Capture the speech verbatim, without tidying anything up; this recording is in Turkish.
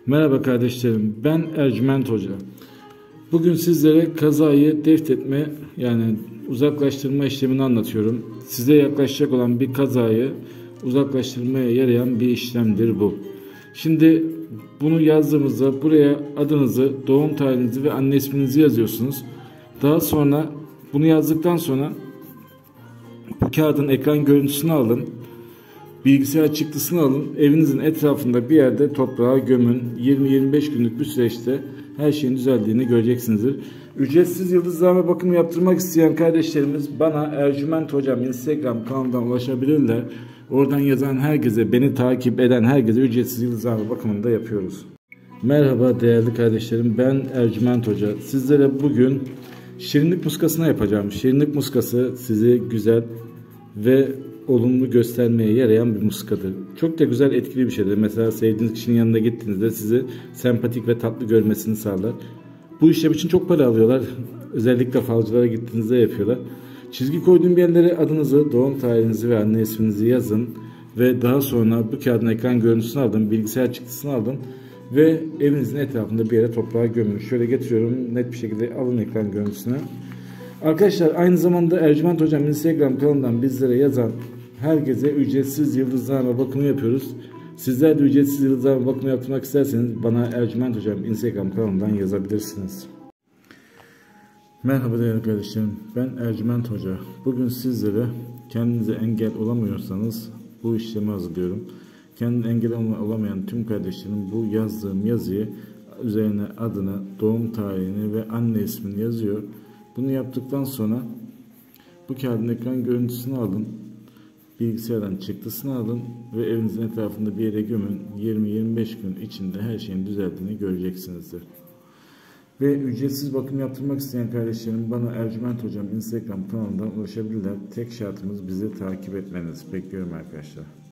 Merhaba kardeşlerim, ben Ercüment Hoca. Bugün sizlere kazayı deftetme yani uzaklaştırma işlemini anlatıyorum. Size yaklaşacak olan bir kazayı uzaklaştırmaya yarayan bir işlemdir bu. Şimdi bunu yazdığımızda buraya adınızı, doğum tarihinizi ve anne isminizi yazıyorsunuz. Daha sonra bunu yazdıktan sonra bu kağıdın ekran görüntüsünü alın. Bilgisayar çıktısını alın, evinizin etrafında bir yerde toprağa gömün. yirmi yirmi beş günlük bir süreçte her şeyin düzeldiğini göreceksinizdir. Ücretsiz yıldızlarla bakım yaptırmak isteyen kardeşlerimiz bana Ercüment Hocam Instagram kanalından ulaşabilirler. Oradan yazan herkese, beni takip eden herkese ücretsiz yıldızlarla bakımını da yapıyoruz. Merhaba değerli kardeşlerim, ben Ercüment Hoca. Sizlere bugün şirinlik muskasına yapacağım. Şirinlik muskası sizi güzel ve olumlu göstermeye yarayan bir muskadır. Çok da güzel, etkili bir şeydir. Mesela sevdiğiniz kişinin yanına gittiğinizde sizi sempatik ve tatlı görmesini sağlar. Bu işlem için çok para alıyorlar. Özellikle falcılara gittiğinizde yapıyorlar. Çizgi koyduğum yerlere adınızı, doğum tarihinizi ve anne isminizi yazın. Ve daha sonra bu kağıdın ekran görüntüsünü alın, bilgisayar çıktısını alın. Ve evinizin etrafında bir yere toprağa gömün. Şöyle getiriyorum, net bir şekilde alın ekran görüntüsünü. Arkadaşlar, aynı zamanda Ercüment Hocam Instagram kanalından bizlere yazan herkese ücretsiz yıldızlarla bakımı yapıyoruz. Sizler de ücretsiz yıldızlarla bakımı yaptırmak isterseniz bana Ercüment Hocam Instagram kanalından yazabilirsiniz. Merhaba değerli kardeşlerim, ben Ercüment Hoca. Bugün sizlere kendinize engel olamıyorsanız bu işlemi hazırlıyorum. Kendine engel olamayan tüm kardeşlerim bu yazdığım yazıyı üzerine adını, doğum tarihini ve anne ismini yazıyor. Bunu yaptıktan sonra bu kağıdın ekran görüntüsünü alın, bilgisayardan çıktısını alın ve evinizin etrafında bir yere gömün. yirmi yirmi beş gün içinde her şeyin düzeldiğini göreceksinizdir. Ve ücretsiz bakım yaptırmak isteyen kardeşlerim bana Ercüment Hocam Instagram kanalından ulaşabilirler. Tek şartımız bizi takip etmeniz. Bekliyorum arkadaşlar.